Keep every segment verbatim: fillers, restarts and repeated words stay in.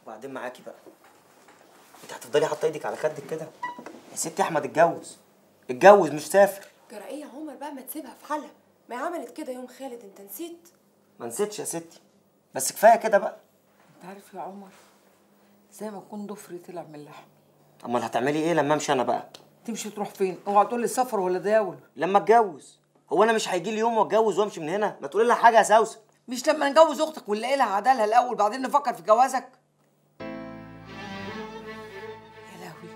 وبعدين معاكي بقى، انت هتفضلي حاطه ايدك على خدك كده؟ يا ستي احمد اتجوز، اتجوز مش سافر. جرى ايه يا عمر بقى؟ ما تسيبها في حالها، ما هي عملت كده يوم خالد، انت نسيت؟ ما نسيتش يا ستي، بس كفايه كده بقى. انت عارف يا عمر، زي ما يكون ضفري طلع من اللحم. امال هتعملي ايه لما امشي انا بقى؟ تمشي تروح فين؟ اوعى تقول لي سفر ولا داول. لما اتجوز. هو انا مش هيجي لي يوم واتجوز وامشي من هنا؟ ما تقولي لها حاجه يا سوسن. مش لما نجوز اختك ونلاقي لها عدالها الاول بعدين نفكر في جوازك؟ يا لهوي،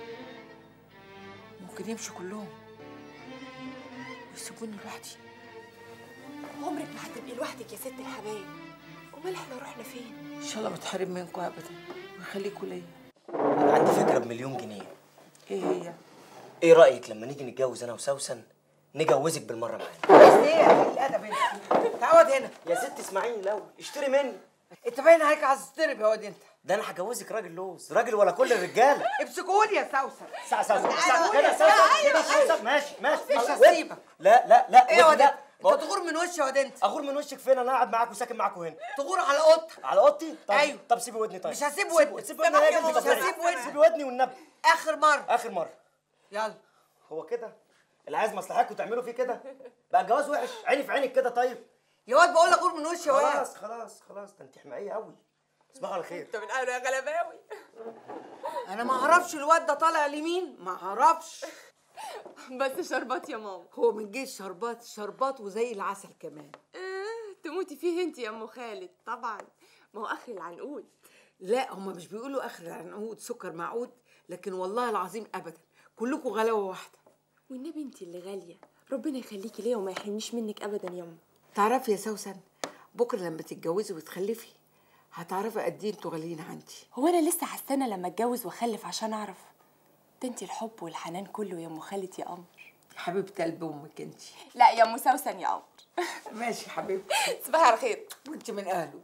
ممكن يمشوا كلهم ويسيبوني لوحدي. عمرك ما هتبقي لوحدك يا ست الحبايب، امال احنا رحنا فين؟ ان شاء الله ما اتحرم منكم ابدا ويخليكوا ليا. انا عندي فكره بمليون جنيه. ايه هي؟ ايه رايك لما نيجي نتجوز انا وسوسن نجوزك بالمره معانا؟ بس ايه يا اخي الادب انت؟ تعود هنا يا ست اسمعيني الاول، اشتري مني. انت باين عليك عايز تضرب يا واد انت. ده انا هجوزك راجل لوز، راجل ولا كل الرجاله. امسكوني يا سوسن. ساعة سوسن كده، سوسن كده، سوسن ماشي ماشي. مش هسيبك. لا لا لا ايه يا واد لا. انت تغور من وشي يا واد انت. اغور من وشك فين؟ انا قاعد معاك وساكن معاكوا هنا. تغور على اوضتك. على اوضتي؟ طب ايوه. طب سيبي ودني. طيب مش هسيب ودني. سيبي ودني يا بنتي. مش هسيب ودني. سيبي ودني والنبي. اخر مره. اخر مره. يلا. هو كده اللي عايز مصلحتكم تعملوا فيه كده؟ بقى الجواز وحش؟ عيني في عينك كده. طيب يا واد بقول لك غور من وشي يا واد. خلاص خلاص خلاص، ده انت حماقيه قوي. تصبحوا على خير. انت من اهله يا غلباوي. انا ما اعرفش الواد ده طالع لمين، ما اعرفش. بس شربات يا ماما. هو من جيش شربات شربات وزي العسل كمان. اه تموتي فيه انت يا ام خالد طبعا، ما هو اخر العنقود. لا هما مش بيقولوا اخر العنقود سكر معقود، لكن والله العظيم ابدا كلكم غلاوه واحده. والنبي انت اللي غاليه، ربنا يخليكي ليا وما يحرمنيش منك ابدا يا ام. تعرفي يا سوسن، بكره لما تتجوزي وتخلفي هتعرفي قد ايه انتوا غاليين عندي. هو انا لسه هستنى لما اتجوز واخلف عشان اعرف؟ ده انت الحب والحنان كله يا ام خالد يا قمر. حبيبه قلب امك انت. لا يا ام سوسن يا قمر. ماشي حبيبتي. صباح على خير. وانت من اهله.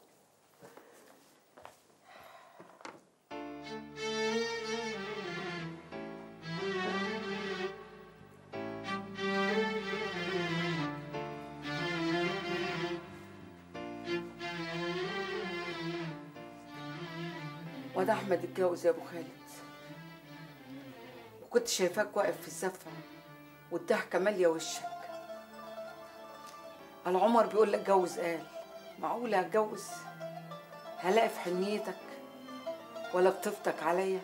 واد احمد اتجوز يا ابو خالد، وكنت شايفاك واقف في الزفه والضحكه ماليه وشك. العمر بيقول لك جوز، قال معقوله هتجوز؟ هلاقي في حنيتك ولا بطفتك عليا؟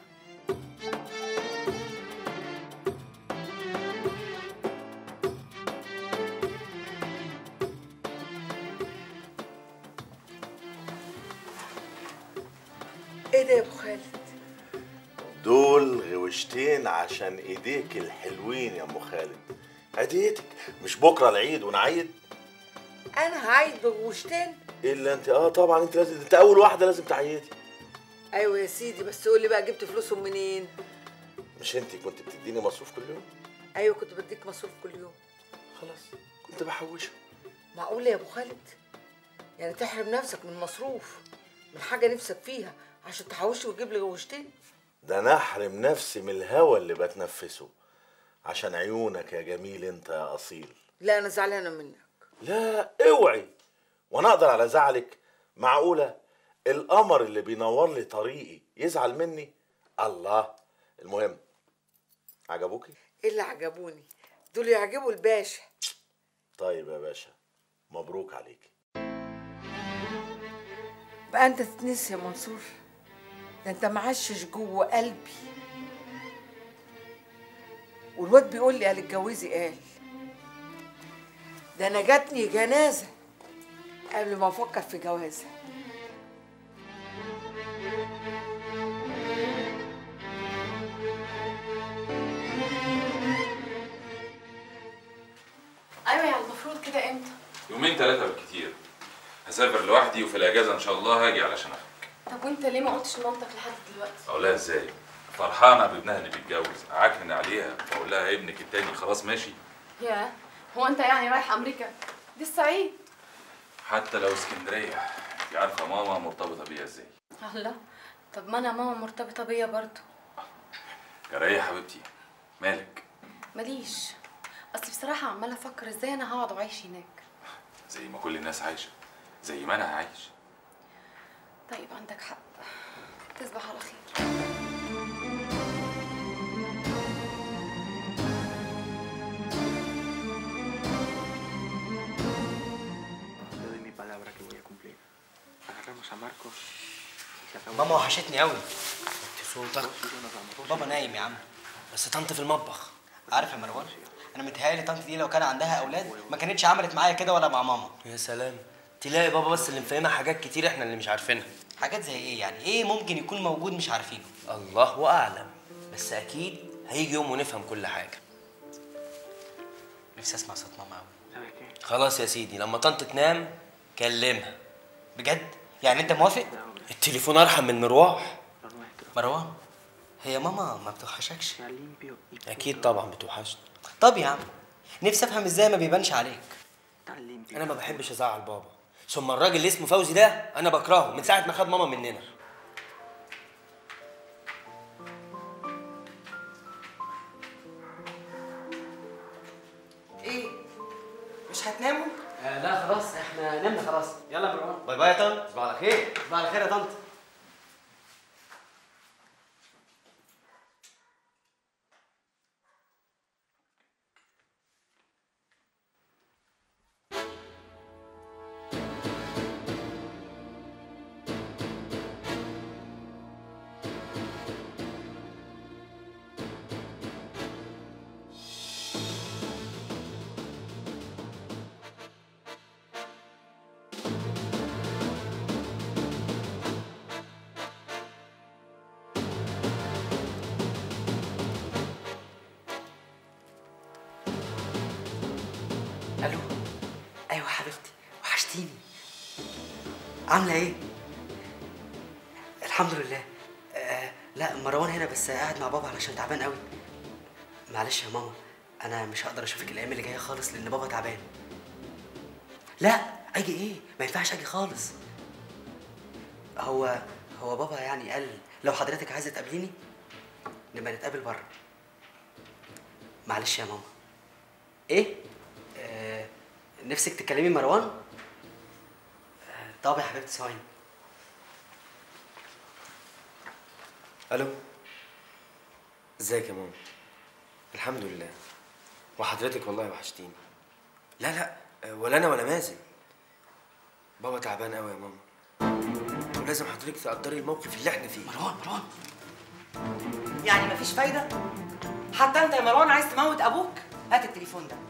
ايه ده يا ابو خالد؟ دول غوشتين عشان ايديك الحلوين يا ام خالد. هديتك، مش بكره العيد ونعيد؟ انا هعيد بغوشتين؟ الا انت. اه طبعا انت لازم، انت اول واحده لازم تعيدي. ايوه يا سيدي، بس قول لي بقى جبت فلوسهم منين؟ مش انت كنت بتديني مصروف كل يوم؟ ايوه كنت بديك مصروف كل يوم. خلاص كنت بحوشه. معقوله يا ابو خالد؟ يعني تحرم نفسك من مصروف من حاجه نفسك فيها عشان تحوشي وتجيب لي غوشتين؟ ده انا احرم نفسي من الهوا اللي بتنفسه عشان عيونك يا جميل انت يا اصيل. لا انا زعلانه منك. لا اوعي، وانا اقدر على زعلك؟ معقوله القمر اللي بينور لي طريقي يزعل مني؟ الله. المهم، عجبوكي؟ ايه اللي عجبوني؟ دول يعجبوا الباشا. طيب يا باشا، مبروك عليكي. بقى انت تتنسي يا منصور؟ ده انت معشش جوه قلبي. والواد بيقول لي قال اتجوزي، قال ده انا جاتني جنازه قبل ما افكر في جوازها. ايوه يعني المفروض كده امتى؟ يومين ثلاثة بالكتير. هسافر لوحدي وفي الأجازة إن شاء الله هاجي علشان أخدك. طب وانت ليه ما قلتش لمامتك لحد دلوقتي؟ أقول لها إزاي؟ فرحانة بابنها اللي بيتجوز، أعكنن عليها وأقول لها ابنك التاني خلاص ماشي. ياه، هو انت يعني رايح امريكا؟ دي الصعيد. حتى لو اسكندرية، أنت عارفة ماما مرتبطة بيا إزاي؟ الله، طب ما انا ماما مرتبطة بيا برضه. جراية يا حبيبتي، مالك؟ ماليش، اصل بصراحة عمالة افكر ازاي انا هقعد وعايش هناك. زي ما كل الناس عايشة، زي ما أنا عايش. طيب عندك حق، تصبح على خير. ماما وحشتني قوي. صوتك. بابا نايم يا عم، بس طنط في المطبخ. عارف يا مروان، انا متهيألي طنط دي لو كان عندها اولاد ما كانتش عملت معايا كده ولا مع ماما. يا سلام، تلاقي بابا بس اللي مفهمها حاجات كتير احنا اللي مش عارفينها. حاجات زي ايه يعني؟ ايه ممكن يكون موجود مش عارفينه؟ الله اعلم، بس اكيد هيجي يوم ونفهم كل حاجه. نفسي اسمع صوت ماما قوي. خلاص يا سيدي، لما طنط تنام كلمها. بجد؟ يعني انت موافق؟ التليفون ارحم من المروح. مروان، هي ماما ما بتوحشكش؟ اكيد طبعا بتوحشني. طب يا عم، نفسي افهم ازاي ما بيبانش عليك. انا ما بحبش ازعل بابا، ثم الراجل اللي اسمه فوزي ده انا بكرهه من ساعه ما خد ماما مننا. ايه؟ مش هتناموا؟ آه لا خلاص، احنا نمنا خلاص. يلا يا مروان. باي باي يا طنط، تصبح على خير. تصبح على خير يا طنط. الو. ايوه حبيبتي، وحشتيني. عامله ايه؟ الحمد لله. آه لا، مروان هنا بس قاعد مع بابا علشان تعبان قوي. معلش يا ماما، انا مش هقدر اشوفك الايام اللي جايه خالص لان بابا تعبان. لا اجي ايه؟ ما ينفعش اجي خالص. هو هو بابا يعني قال لو حضرتك عايزه تقابليني نبقى نتقابل بره. معلش يا ماما. ايه؟ آه نفسك تكلمي مروان؟ آه طب يا حبيبتي ثواني. الو، ازيك يا ماما؟ الحمد لله. وحضرتك والله وحشتيني. لا لا، ولا انا ولا مازن. بابا تعبان قوي يا ماما، ولازم حضرتك تقدري الموقف اللي احنا فيه. مروان مروان يعني مفيش فايدة؟ حتى انت يا مروان عايز تموت ابوك؟ هات التليفون ده.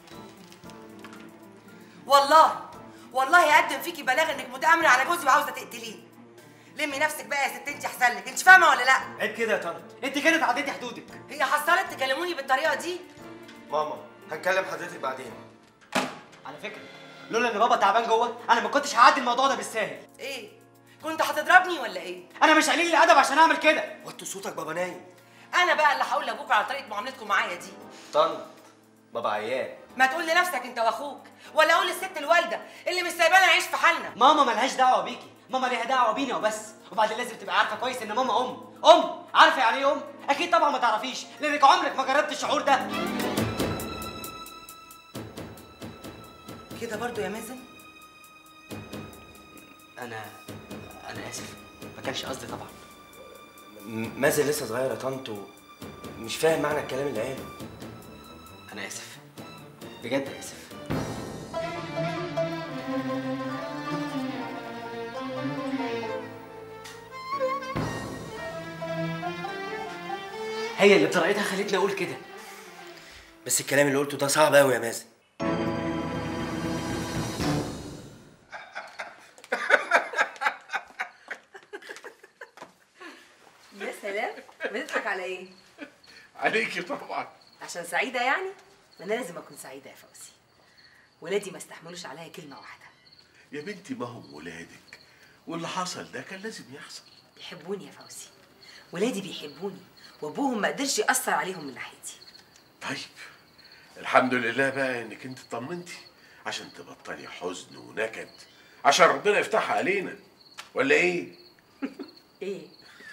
والله والله هقدم فيكي بلاغ انك متآمرة على جوزي وعاوزة تقتليه. لمي نفسك بقى يا ست انت، احسن لك. انت فاهمة ولا لا؟ عيب كده يا طنط، انت كده تعديتي حدودك. هي حصلت تكلموني بالطريقة دي؟ ماما هنكلم حضرتك بعدين. على فكرة لولا ان بابا تعبان جوه انا ما كنتش هعدي الموضوع ده بالساهل. ايه؟ كنت هتضربني ولا ايه؟ انا مش قليل الادب عشان اعمل كده. وطي صوتك، بابا نايم. انا بقى اللي هقول لابوك على طريقة معاملتكم معايا دي. طنط، بابا عيان. ما تقول لنفسك انت واخوك، ولا اقول للست الوالده اللي مش سايبانا نعيش في حالنا. ماما ملهاش دعوه بيكي، ماما ليها دعوه بينا وبس. وبعدين لازم تبقى عارفه كويس ان ماما ام ام عارفه يعني ايه ام؟ اكيد طبعا ما تعرفيش لانك عمرك ما جربت الشعور ده. كده برضو يا مازن؟ انا انا اسف، ما كانش قصدي طبعا. م- مازن لسه صغير يا طنط، مش فاهم معنى الكلام اللي قاله. انا اسف بجد، اسف. هي اللي بطريقتها خلتني اقول كده. بس الكلام اللي قلته ده صعب قوي يا مازن. يا سلام، بتضحك على ايه؟ عليكي طبعا. عشان سعيده يعني؟ ما انا لازم اكون سعيده يا فوزي. ولادي ما استحملوش عليا كلمه واحده. يا بنتي ما هم ولادك، واللي حصل ده كان لازم يحصل. بيحبوني يا فوزي، ولادي بيحبوني، وابوهم ما قدرش ياثر عليهم من ناحيتي. طيب الحمد لله بقى انك انت طمنتي عشان تبطلي حزن ونكد، عشان ربنا يفتحها علينا، ولا ايه؟ ايه؟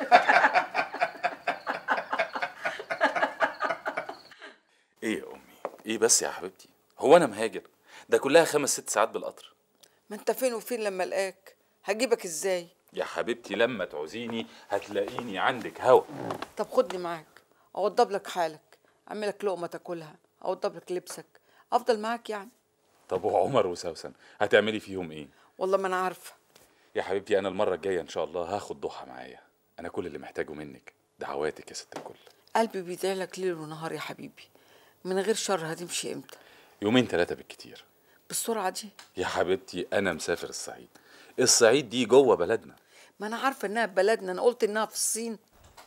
ايه يا امي؟ ايه بس يا حبيبتي؟ هو انا مهاجر؟ ده كلها خمس ست ساعات بالقطر. ما انت فين وفين لما القاك؟ هجيبك ازاي؟ يا حبيبتي لما تعوزيني هتلاقيني عندك هوا. طب خدني معاك، اوضب لك حالك، اعمل لك لقمه تاكلها، اوضب لك لبسك، افضل معاك يعني. طب وعمر وسوسن هتعملي فيهم ايه؟ والله ما انا عارفه. يا حبيبتي انا المره الجايه ان شاء الله هاخد ضحى معايا. انا كل اللي محتاجه منك دعواتك يا ست الكل. قلبي بيدعي لك ليل ونهار يا حبيبي. من غير شر هتمشي امتى؟ يومين ثلاثه بالكتير. بالسرعه دي؟ يا حبيبتي انا مسافر الصعيد. الصعيد دي جوه بلدنا. ما انا عارفه انها في بلدنا، انا قلت انها في الصين.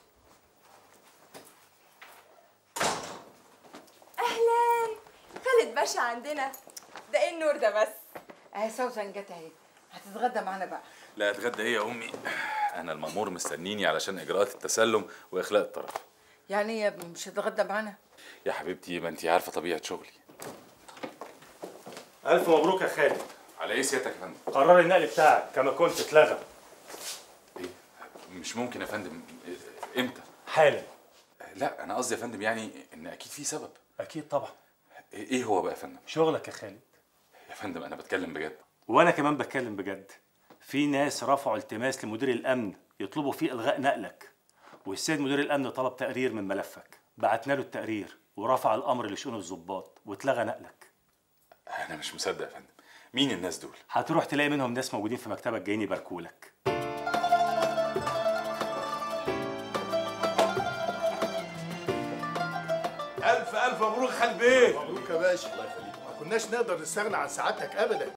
اهلا خالد باشا عندنا. ده ايه النور ده بس؟ اهي سوسن جت اهي، هتتغدى معانا بقى. لا اتغدى ايه يا امي؟ انا المأمور مستنيني علشان اجراءات التسلم واخلاء الطرف. يعني ايه يا ابني مش هتتغدى معانا؟ يا حبيبتي ما انت عارفه طبيعه شغلي. ألف مبروك يا خالد. على ايه سيادتك يا فندم؟ قرار النقل بتاعك كما كنت اتلغى. ايه؟ مش ممكن يا فندم. امتى؟ حالا. لا انا قصدي يا فندم يعني ان اكيد في سبب. اكيد طبعا. ايه هو بقى يا فندم؟ شغلك يا خالد. يا فندم انا بتكلم بجد. وانا كمان بتكلم بجد. في ناس رفعوا التماس لمدير الامن يطلبوا فيه الغاء نقلك، والسيد مدير الامن طلب تقرير من ملفك، بعتنا له التقرير ورفع الامر لشؤون الضباط واتلغى نقلك. انا مش مصدق يا فندم. مين الناس دول؟ هتروح تلاقي منهم ناس موجودين في مكتبك جايين يباركولك. ألف ألف مبروك خالد بيه. مبروك يا باشا. الله يخليك. ما كناش نقدر نستغنى عن سعادتك أبدا.